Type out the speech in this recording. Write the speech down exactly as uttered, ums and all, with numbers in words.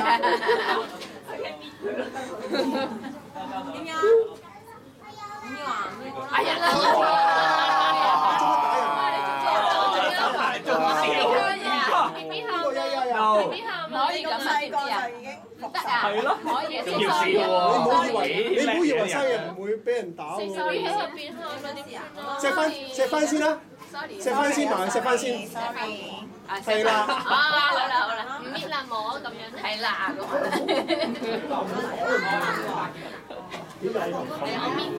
點呀？唔要啊？ 哎呀啦！ 仲笑。 B B 喊啊 ！B B 喊啊！可以咁細個知啊？ 就已經服得啊！ 係咯， 可以仲要笑喎。 你唔好以為生日唔會俾人打喎。 sorry 喺入邊喊啦，點算啊？ 錫翻錫翻先啦， sorry， 錫翻先埋，錫翻先。 sorry。 係啦。 啊，好啦好啦，唔搣啦冇咁樣。係啦咁。係我搣。